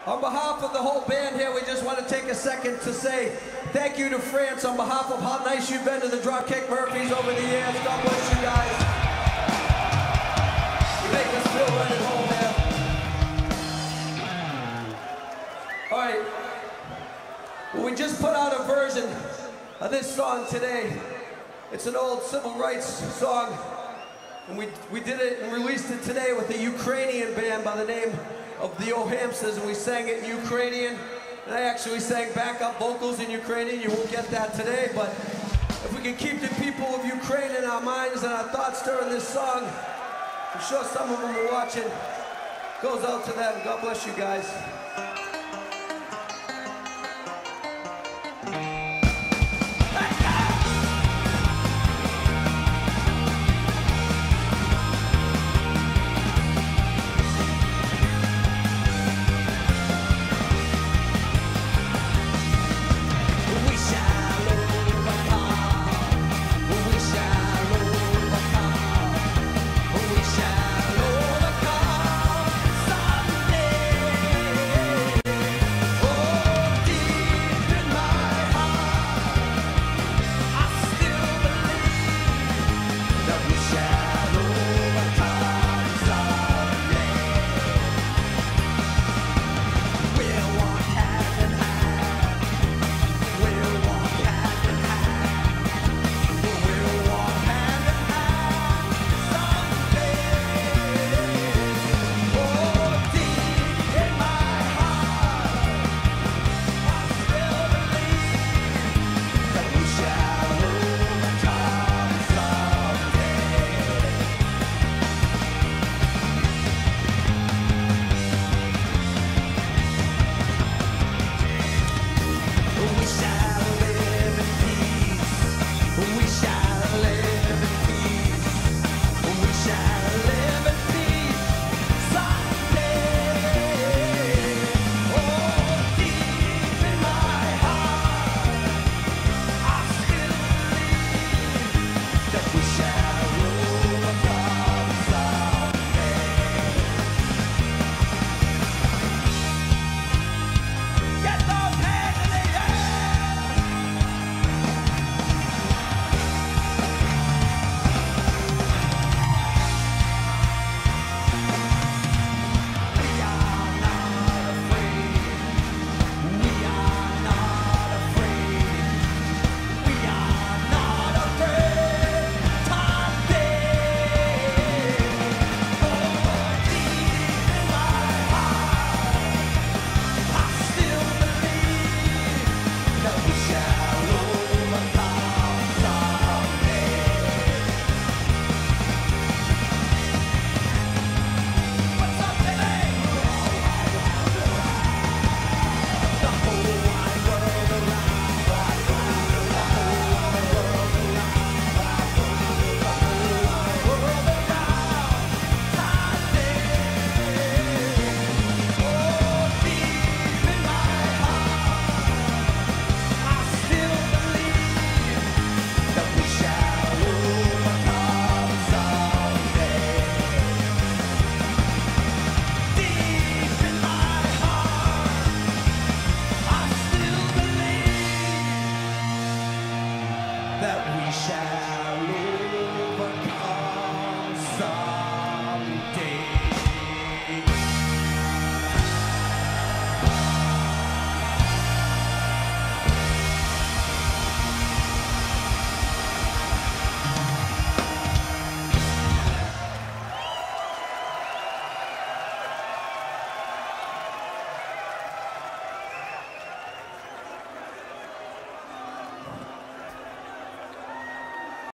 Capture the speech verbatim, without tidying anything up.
On behalf of the whole band here, we just want to take a second to say thank you to France on behalf of how nice you've been to the Dropkick Murphys over the years. God bless you guys. You make us feel right at home here. All right. Well, we just put out a version of this song today. It's an old civil rights song, and we, we did it and released it today with a Ukrainian band by the name of the O Hamsters, and we sang it in Ukrainian, and I actually sang backup vocals in Ukrainian. You won't get that today, but if we can keep the people of Ukraine in our minds and our thoughts during this song, I'm sure some of them are watching. Goes out to them. God bless you guys.